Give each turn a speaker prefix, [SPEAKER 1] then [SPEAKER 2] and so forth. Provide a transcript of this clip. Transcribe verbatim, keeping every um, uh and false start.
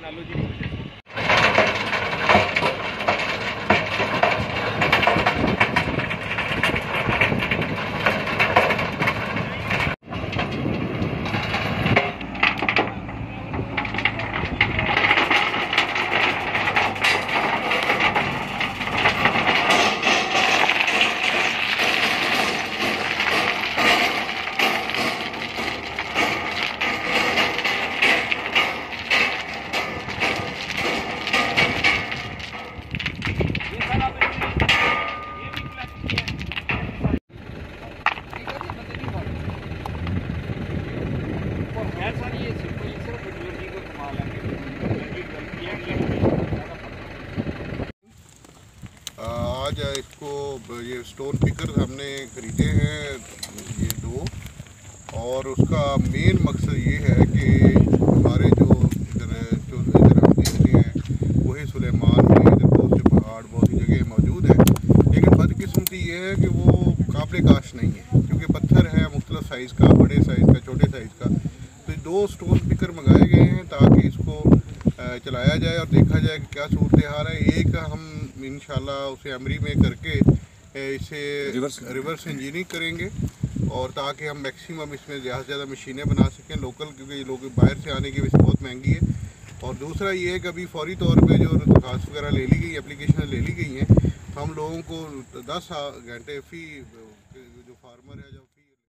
[SPEAKER 1] आज इसको ये स्टोन पिकर हमने खरीदे हैं ये दो, और उसका मेन मकसद ये है कि हमारे जो इधर जो इधर हम देखते हैं वही सुलेमान में इधर बहुत से पहाड़ बहुत सी जगह मौजूद है, लेकिन बदकिस्मती ये है कि वो काबिल काश्त नहीं है, क्योंकि पत्थर है मुख्तलिफ साइज़ का, बड़े साइज़ का, छोटे साइज़ का। तो दो स्टोन पिकर मंगाए गए हैं ताकि इसको चलाया जाए और देखा जाए कि क्या सूरत हाल है। एक हम इंशाल्लाह उसे एमरी में करके इसे रिवर्स रिवर्स इंजीनियरिंग करेंगे, और ताकि हम मैक्सिमम इसमें ज़्यादा से ज़्यादा मशीनें बना सकें लोकल, क्योंकि ये लोग बाहर से आने की वजह से बहुत महंगी है। और दूसरा ये है कि अभी फौरी तौर पे जो दरख्वास्त वगैरह ले ली गई, एप्लीकेशन ले ली गई हैं, तो हम लोगों को दस घंटे फी जो फार्मर है जो